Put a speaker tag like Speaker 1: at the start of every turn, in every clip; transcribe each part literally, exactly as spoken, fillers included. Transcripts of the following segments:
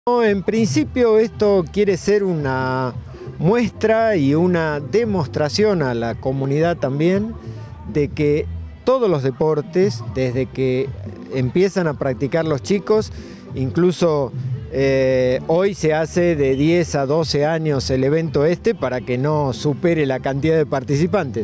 Speaker 1: En principio esto quiere ser una muestra y una demostración a la comunidad también de que todos los deportes, desde que empiezan a practicar los chicos, incluso eh, hoy se hace de diez a doce años el evento este para que no supere la cantidad de participantes,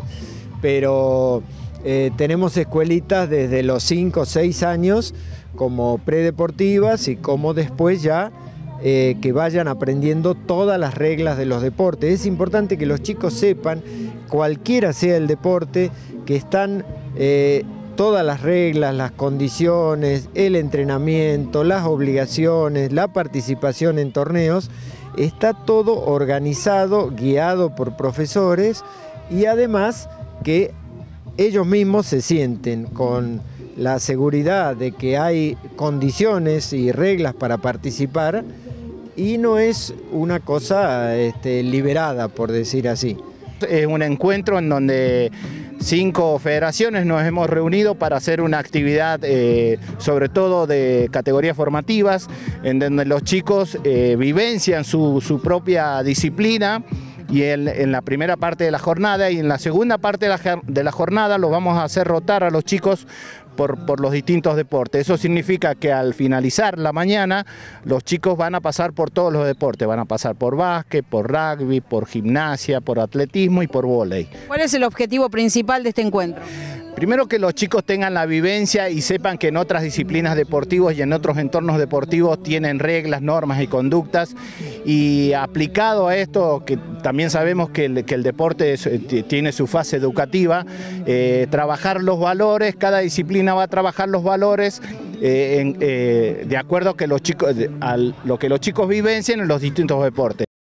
Speaker 1: pero eh, tenemos escuelitas desde los cinco o seis años como predeportivas y como después ya eh, que vayan aprendiendo todas las reglas de los deportes. Es importante que los chicos sepan, cualquiera sea el deporte, que están eh, todas las reglas, las condiciones, el entrenamiento, las obligaciones, la participación en torneos, está todo organizado, guiado por profesores y además que ellos mismos se sienten con la seguridad de que hay condiciones y reglas para participar y no es una cosa este, liberada, por decir así.
Speaker 2: Es un encuentro en donde cinco federaciones nos hemos reunido para hacer una actividad eh, sobre todo de categorías formativas, en donde los chicos eh, vivencian su, su propia disciplina y en, en la primera parte de la jornada y en la segunda parte de la, de la jornada los vamos a hacer rotar a los chicos por, por los distintos deportes. Eso significa que al finalizar la mañana los chicos van a pasar por todos los deportes, van a pasar por básquet, por rugby, por gimnasia, por atletismo y por vóley.
Speaker 3: ¿Cuál es el objetivo principal de este encuentro?
Speaker 2: Primero, que los chicos tengan la vivencia y sepan que en otras disciplinas deportivas y en otros entornos deportivos tienen reglas, normas y conductas, y aplicado a esto, que también sabemos que el, que el deporte es, tiene su fase educativa, eh, trabajar los valores, cada disciplina va a trabajar los valores eh, en, eh, de acuerdo a, que los chicos, a lo que los chicos vivencian en los distintos deportes.